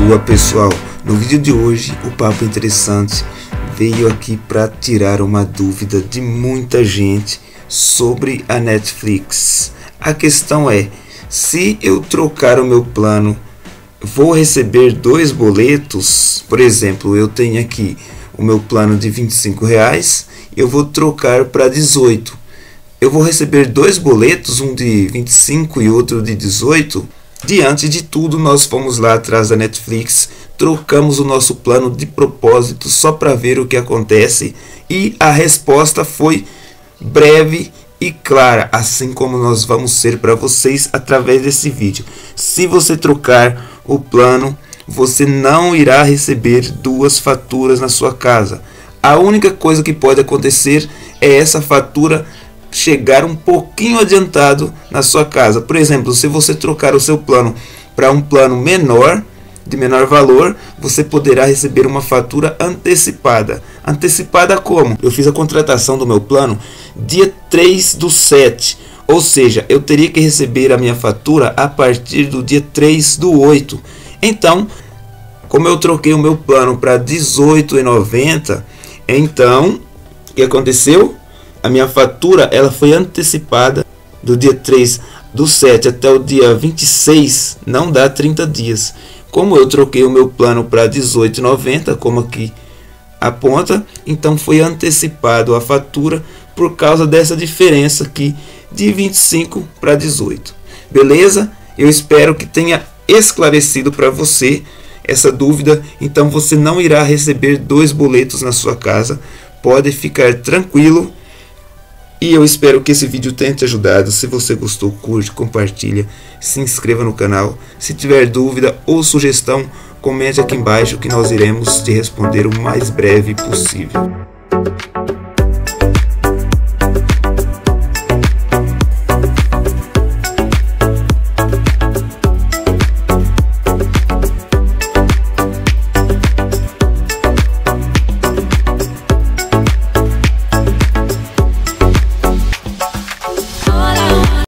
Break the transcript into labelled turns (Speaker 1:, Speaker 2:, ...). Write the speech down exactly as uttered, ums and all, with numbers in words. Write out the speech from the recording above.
Speaker 1: Boa, pessoal, no vídeo de hoje o papo interessante veio aqui para tirar uma dúvida de muita gente sobre a Netflix. A questão é, se eu trocar o meu plano, vou receber dois boletos? Por exemplo, eu tenho aqui o meu plano de vinte e cinco reais, eu vou trocar para dezoito. Eu vou receber dois boletos, um de vinte e cinco e outro de dezoito? Diante de tudo, nós fomos lá atrás da Netflix, trocamos o nosso plano de propósito só para ver o que acontece e a resposta foi breve e clara, assim como nós vamos ser para vocês através desse vídeo. Se você trocar o plano, você não irá receber duas faturas na sua casa. A única coisa que pode acontecer é essa fatura chegar um pouquinho adiantado na sua casa. Por exemplo, se você trocar o seu plano para um plano menor, de menor valor, você poderá receber uma fatura antecipada. Antecipada como? Eu fiz a contratação do meu plano dia três do sete, ou seja, eu teria que receber a minha fatura a partir do dia três do oito. Então, como eu troquei o meu plano para dezoito reais e noventa centavos, então, o que aconteceu? A minha fatura ela foi antecipada do dia três do sete até o dia vinte e seis, não dá trinta dias. Como eu troquei o meu plano para dezoito reais e noventa centavos, como aqui aponta, então foi antecipado a fatura por causa dessa diferença aqui de vinte e cinco para dezoito. Beleza? Eu espero que tenha esclarecido para você essa dúvida. Então você não irá receber dois boletos na sua casa. Pode ficar tranquilo. E eu espero que esse vídeo tenha te ajudado. Se você gostou, curte, compartilha, se inscreva no canal. Se tiver dúvida ou sugestão, comente aqui embaixo que nós iremos te responder o mais breve possível.